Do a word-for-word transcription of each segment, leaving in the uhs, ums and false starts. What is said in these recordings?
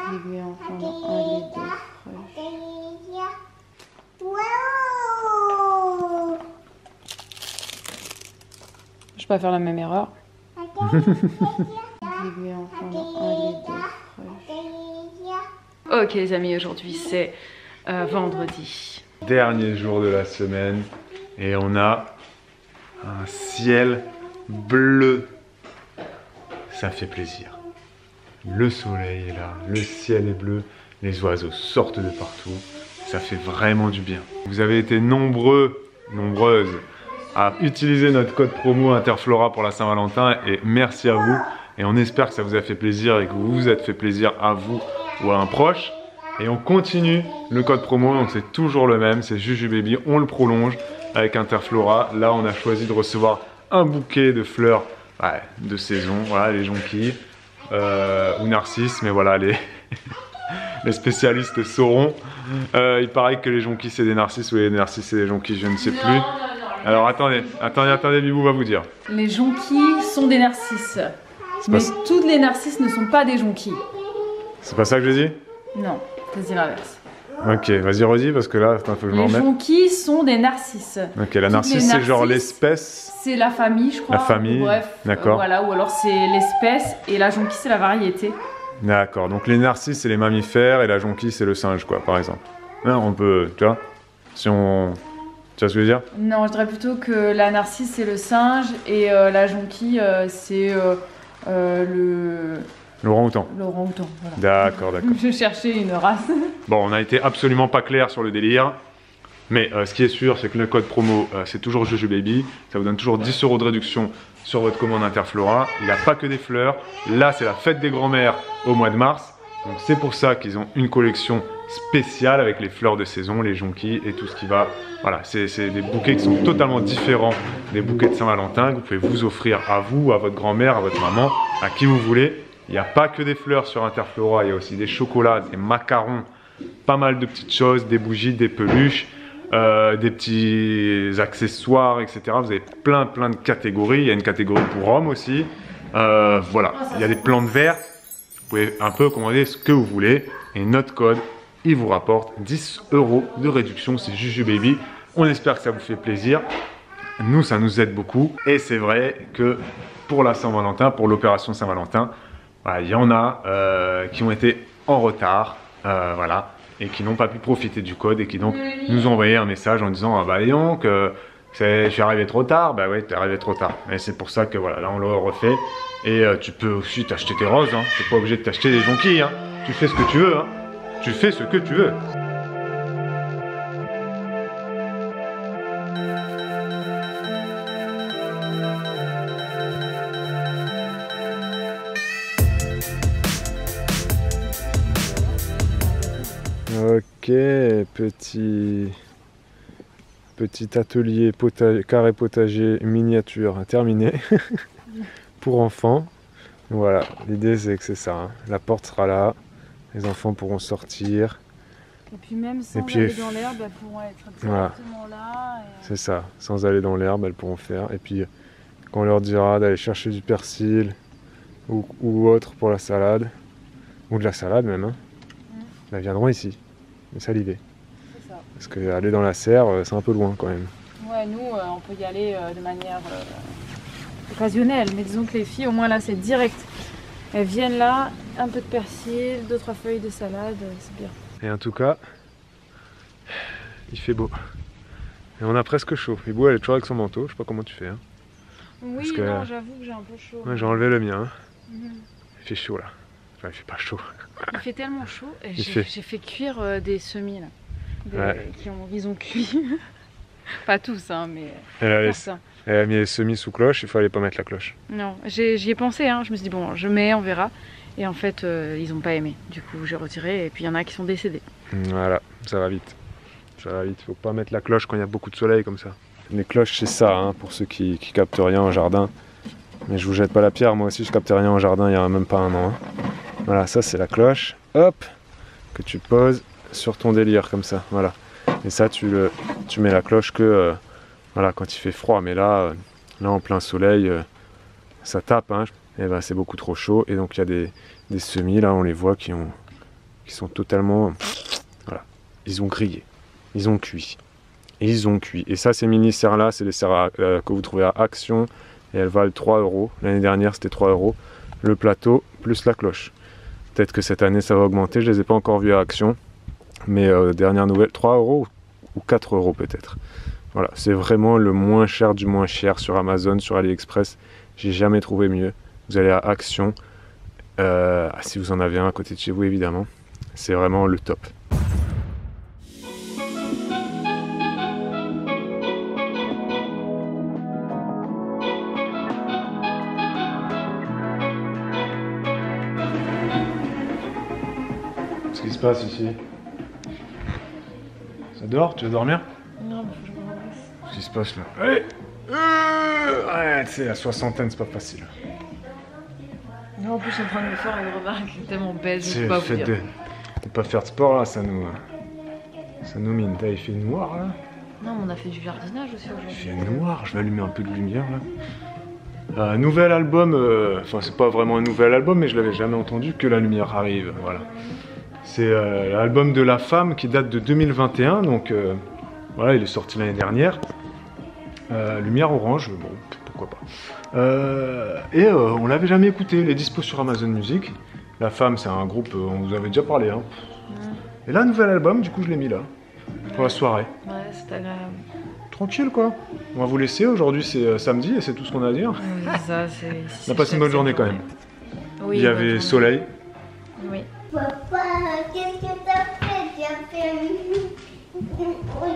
Bébé enfant dans un lit de fraîche. Je vais pas faire la même erreur. Bébé enfant dans un lit de fraîche. Ok les amis, aujourd'hui c'est euh, vendredi. Dernier jour de la semaine et on a un ciel bleu. Ça fait plaisir. Le soleil est là, le ciel est bleu, les oiseaux sortent de partout. Ça fait vraiment du bien. Vous avez été nombreux, nombreuses à utiliser notre code promo Interflora pour la Saint-Valentin et merci à vous. Et on espère que ça vous a fait plaisir et que vous vous êtes fait plaisir à vous ou à un proche. Et on continue le code promo, donc c'est toujours le même, c'est Jujubaby, on le prolonge avec Interflora. Là on a choisi de recevoir un bouquet de fleurs ouais, de saison, voilà les jonquilles euh, ou narcisses, mais voilà les, les spécialistes sauront. Euh, il paraît que les jonquilles c'est des narcisses ou les narcisses c'est des jonquilles, je ne sais plus. Alors attendez, attendez, attendez, Bibou va vous dire. Les jonquilles sont des narcisses, mais pas... toutes les narcisses ne sont pas des jonquilles. C'est pas ça que j'ai dit? Non. Vas-y l'inverse. Ok, vas-y redis parce que là, il faut que je m'en remette. Les jonquilles sont des narcisses. Ok, la narcisse c'est genre l'espèce. C'est la famille, je crois. La famille. Bref, d'accord. Euh, voilà, ou alors c'est l'espèce et la jonquille c'est la variété. D'accord. Donc les narcisses c'est les mammifères et la jonquille c'est le singe, quoi, par exemple. Hein, on peut, tu vois, si on, tu vois ce que je veux dire? Non, je dirais plutôt que la narcisse c'est le singe et euh, la jonquille euh, c'est euh, euh, le. L'orang-outan. L'orang-outan, voilà. D'accord, d'accord. Je cherchais une race. Bon, on a été absolument pas clair sur le délire. Mais euh, ce qui est sûr, c'est que le code promo, euh, c'est toujours Jujubaby. Ça vous donne toujours dix euros de réduction sur votre commande Interflora. Il n'y a pas que des fleurs. Là, c'est la fête des grands-mères au mois de mars. Donc c'est pour ça qu'ils ont une collection spéciale avec les fleurs de saison, les jonquilles et tout ce qui va. Voilà, c'est des bouquets qui sont totalement différents des bouquets de Saint-Valentin que vous pouvez vous offrir à vous, à votre grand-mère, à votre maman, à qui vous voulez. Il n'y a pas que des fleurs sur Interflora, il y a aussi des chocolats, des macarons, pas mal de petites choses, des bougies, des peluches, euh, des petits accessoires, et cetera. Vous avez plein plein de catégories. Il y a une catégorie pour hommes aussi. Euh, voilà, il y a des plantes vertes. Vous pouvez un peu commander ce que vous voulez. Et notre code, il vous rapporte dix euros de réduction. C'est Jujubaby. On espère que ça vous fait plaisir. Nous, ça nous aide beaucoup. Et c'est vrai que pour la Saint-Valentin, pour l'opération Saint-Valentin, voilà, il y en a euh, qui ont été en retard, euh, voilà, et qui n'ont pas pu profiter du code et qui donc nous ont envoyé un message en disant ah bah donc euh, je suis arrivé trop tard. Bah ouais, t'es arrivé trop tard. Et c'est pour ça que voilà, là on le refait. Et euh, tu peux aussi t'acheter tes roses, hein. T'es pas obligé de t'acheter des jonquilles, hein. Tu fais ce que tu veux, hein. Tu fais ce que tu veux. Ok, petit, petit atelier potager, carré potager miniature terminé pour enfants. Voilà, l'idée c'est que c'est ça, hein. La porte sera là, les enfants pourront sortir. Et puis même sans puis, aller dans l'herbe, elles pourront être directement voilà. Là. Et... C'est ça, sans aller dans l'herbe, elles pourront faire. Et puis quand on leur dira d'aller chercher du persil ou, ou autre pour la salade, ou de la salade même, hein, mmh. Elles viendront ici. C'est ça l'idée. C'est ça. Parce qu'aller dans la serre, c'est un peu loin quand même. Ouais, nous, euh, on peut y aller euh, de manière euh, occasionnelle. Mais disons que les filles, au moins là, c'est direct. Elles viennent là, un peu de persil, deux, trois feuilles de salade, euh, c'est bien. Et en tout cas, il fait beau. Et on a presque chaud. Et Bou, elle est toujours avec son manteau. Je sais pas comment tu fais. Hein. Oui, que... non, j'avoue que j'ai un peu chaud. Ouais, j'ai enlevé le mien. Hein. Mm-hmm. Il fait chaud là. Enfin, il fait pas chaud. Il fait tellement chaud. J'ai fait... fait cuire euh, des semis là. Des... Ouais. Qui ont... Ils ont cuit. Pas tous, hein, mais. Elle a, laissé... Elle a mis les semis sous cloche, il fallait pas mettre la cloche. Non, j'y ai pensé, hein. Je me suis dit, bon, je mets, on verra. Et en fait, euh, ils n'ont pas aimé. Du coup, j'ai retiré et puis il y en a qui sont décédés. Voilà, ça va vite. Ça va vite. Faut pas mettre la cloche quand il y a beaucoup de soleil comme ça. Les cloches, c'est ça, hein, pour ceux qui, qui captent rien en jardin. Mais je vous jette pas la pierre, moi aussi je captais rien en jardin il y a même pas un an. Hein. Voilà, ça c'est la cloche, hop, que tu poses sur ton délire comme ça, voilà. Et ça tu, le, tu mets la cloche que euh, voilà, quand il fait froid, mais là, euh, là en plein soleil, euh, ça tape, hein, et ben c'est beaucoup trop chaud. Et donc il y a des, des semis, là on les voit qui ont, qui sont totalement... Voilà, ils ont grillé, ils ont cuit. Ils ont cuit. Et ça, ces mini serres là, c'est des serres euh, que vous trouvez à Action. Et elles valent trois euros. L'année dernière, c'était trois euros. Le plateau plus la cloche. Peut-être que cette année, ça va augmenter. Je ne les ai pas encore vus à Action. Mais euh, dernière nouvelle, trois euros ou quatre euros peut-être. Voilà, c'est vraiment le moins cher du moins cher sur Amazon, sur AliExpress. J'ai jamais trouvé mieux. Vous allez à Action. Euh, si vous en avez un à côté de chez vous, évidemment. C'est vraiment le top. Qu'est-ce qui se passe ici? Ça dort? Tu veux dormir? Non, mais faut que je me redresse. Qu'est-ce qui se passe là? Allez euh, Ouais, tu sais, la soixantaine, c'est pas facile. Non, en plus, je suis en train de me faire une remarque tellement bête, je peux C'est pas le vous fait dire. de ne pas faire de sport là, ça nous, ça nous mine. T'as, il fait noir là. Non, mais on a fait du jardinage aussi Il aujourd'hui. fait noir, je vais allumer un peu de lumière là. Un nouvel album, euh, enfin c'est pas vraiment un nouvel album, mais je l'avais jamais entendu, Que la lumière arrive, voilà. C'est euh, l'album de La Femme qui date de deux mille vingt et un, donc euh, voilà, il est sorti l'année dernière. Euh, lumière orange, bon, pourquoi pas. Euh, et euh, on l'avait jamais écouté, il est dispo sur Amazon Music. La Femme, c'est un groupe, on vous avait déjà parlé. Hein. Mmh. Et là, nouvel album, du coup, je l'ai mis là, pour la soirée. Ouais, c'est agréable. Tranquille quoi. On va vous laisser, aujourd'hui c'est euh, samedi et c'est tout ce qu'on a à dire. Oui, c'est ça, c'est... On a passé une bonne journée quand même. Oui, il y avait soleil. Oui. Papa, qu'est-ce que t'as fait? Tu as fait un...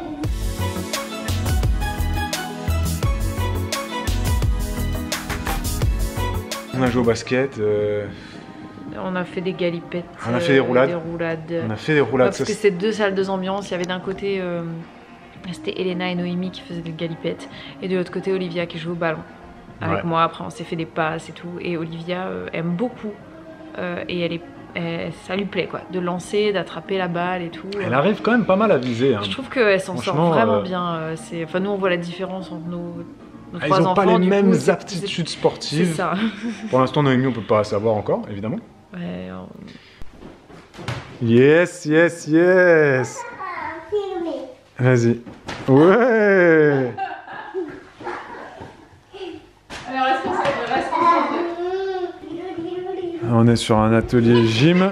On a joué au basket. Euh... On a fait des galipettes. On a fait des roulades. Des roulades. On a fait des roulades. Ouais, parce que c'est deux salles, deux ambiances. Il y avait d'un côté, euh, c'était Elena et Noémie qui faisaient des galipettes. Et de l'autre côté, Olivia qui joue au ballon. Avec Ouais. moi, après on s'est fait des passes et tout. Et Olivia euh, aime beaucoup. Euh, et elle est, elle- ça lui plaît quoi. De lancer, d'attraper la balle et tout. Elle arrive quand même pas mal à viser. Hein. Je trouve qu'elle s'en sort Franchement, vraiment euh, bien. euh, c'est- Enfin, nous on voit la différence entre nos, nos Ah, trois ils n'ont enfants. pas les du mêmes coup, c'est- aptitudes C'est sportives. ça. Pour l'instant, Noémie, on peut pas savoir encore, évidemment. Ouais, on- Yes, yes, yes. Filmé. Vas-y. Ouais. On est sur un atelier gym.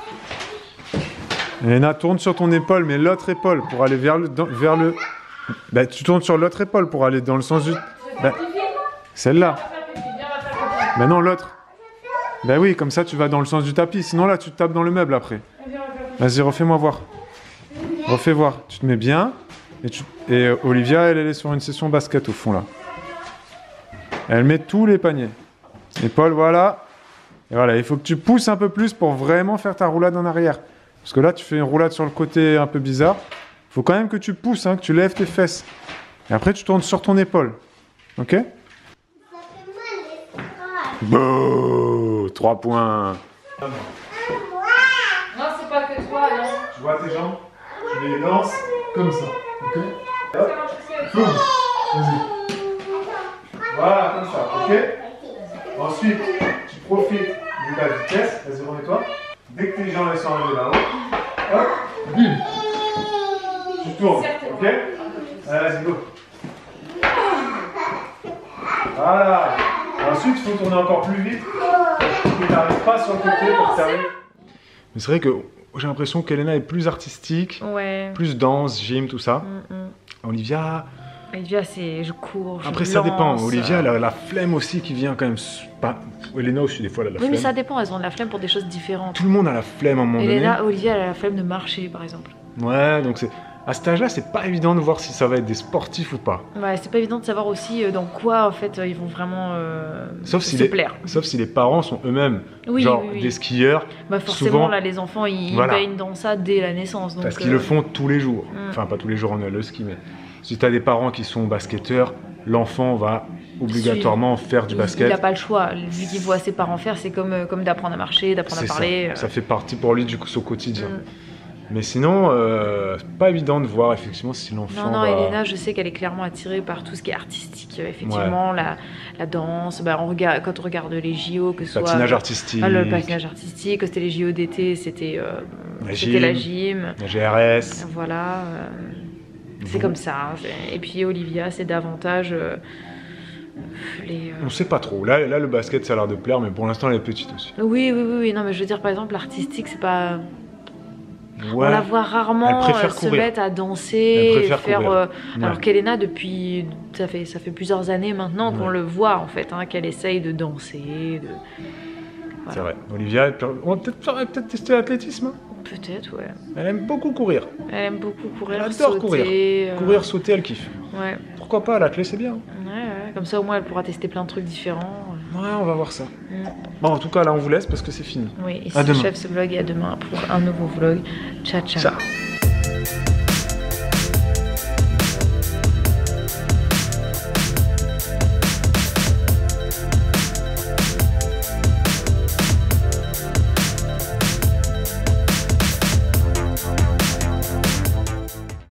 Elena, tourne sur ton épaule, mais l'autre épaule pour aller vers le... dans- vers le... Bah, tu tournes sur l'autre épaule pour aller dans le sens du... Bah, celle-là. Bah non, l'autre. Bah oui, comme ça tu vas dans le sens du tapis. Sinon là, tu te tapes dans le meuble après. Vas-y, refais-moi voir. Refais voir. Tu te mets bien. Et, tu... et euh, Olivia, elle, elle est sur une session basket au fond là. Elle met tous les paniers. Épaule, voilà. Et voilà, il faut que tu pousses un peu plus pour vraiment faire ta roulade en arrière. Parce que là, tu fais une roulade sur le côté un peu bizarre. Il faut quand même que tu pousses, hein, que tu lèves tes fesses. Et après, tu tournes sur ton épaule. Ok? Ça fait mal les bras. Beau, trois points. Non, c'est pas que toi, non. Tu vois tes jambes? Tu les lances comme ça. Ok? Hop. Boum. Vas-y. Voilà, comme ça. Ok? Ensuite, tu profites de ta vitesse. Vas-y, remets-toi. Dès que tes jambes elles sont arrivées là-haut, hop, bim. Tu tournes. Ok? Allez, vas-y, go. Voilà. Et ensuite, il faut tourner encore plus vite. Pour que tu n'arrives pas sur le côté pour que tu arrives. Mais c'est vrai que j'ai l'impression qu'Elena est plus artistique, Ouais. plus danse, gym, tout ça. Mm, mm. Olivia, Olivia, c'est je cours. Je après ça dépend. lance, Olivia, euh. elle a la flemme aussi qui vient quand même. Pas... Elena aussi, des fois, elle a la Oui, mais flemme. ça dépend, elles ont de la flemme pour des choses différentes. Tout le monde a la flemme à un moment Elena, Olivia, elle a la flemme de marcher, par exemple. donné. Ouais, donc c'est. À cet âge-là, c'est pas évident de voir si ça va être des sportifs ou pas. Ouais, c'est pas évident de savoir aussi euh, dans quoi, en fait, euh, ils vont vraiment euh, Sauf se si, les... plaire. Sauf si les parents sont eux-mêmes, Oui, genre oui, oui. des skieurs, Bah forcément, souvent- là, les enfants, ils Voilà. baignent dans ça dès la naissance. Donc, parce qu'ils euh, le font tous les jours. Mm. Enfin, pas tous les jours, on a le ski, mais si tu as des parents qui sont basketteurs, l'enfant va obligatoirement faire du il- basket. Il n'a pas le choix. Vu qu'il voit ses parents faire, c'est comme, euh, comme d'apprendre à marcher, d'apprendre à C'est ça. parler. euh. Ça fait partie pour lui du coup son quotidien. Mm. Mais sinon, euh, c'est pas évident de voir effectivement si l'enfant. Non, non, va... Elena, je sais qu'elle est clairement attirée par tout ce qui est artistique. Euh, effectivement, ouais. la, la danse, bah, on regarde, quand on regarde les J O, que ce patinage soit. Patinage artistique. Ah, le patinage artistique, quand c'était les J O d'été, c'était euh, la, la gym. La G R S. Voilà. Euh, c'est comme ça. Hein, et puis Olivia, c'est davantage. Euh, les, euh... On sait pas trop. Là, là, le basket, ça a l'air de plaire, mais pour l'instant, elle est petite aussi. Oui, oui, oui, oui. Non, mais je veux dire, par exemple, l'artistique, c'est pas. Ouais. On la voit rarement euh, se mettre à danser, faire. Euh, ouais. Alors qu'Elena, depuis, ça fait ça fait plusieurs années maintenant ouais. qu'on le voit en fait, hein, qu'elle essaye de danser. De... Voilà. C'est vrai. Olivia, on va peut-être peut tester l'athlétisme. Hein. Peut-être, ouais. Elle aime beaucoup courir. Elle aime beaucoup courir. Elle adore sauter, courir. Euh... Courir, sauter, elle kiffe. Ouais. Pourquoi pas, l'athlé, c'est bien. Ouais, ouais. Comme ça, au moins, elle pourra tester plein de trucs différents. Ouais, on va voir ça. Mm. Bon, en tout cas, là, on vous laisse parce que c'est fini. Oui, ici, chef ce vlog et à demain pour un nouveau vlog. Ciao, ciao. Ciao.